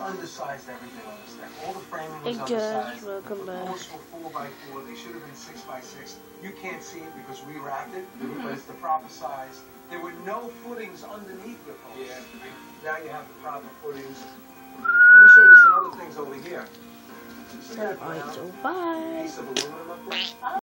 undersized everything on this thing. All the framing was Hey undersized. guys, welcome The back. posts were 4x4. They should have been 6x6. You can't see it because we wrapped it, but it's the proper size. There were no footings underneath the posts. Yeah. Now you have the proper footings. Let me show you some other things over here. Alright, so bye. Piece of aluminum up there.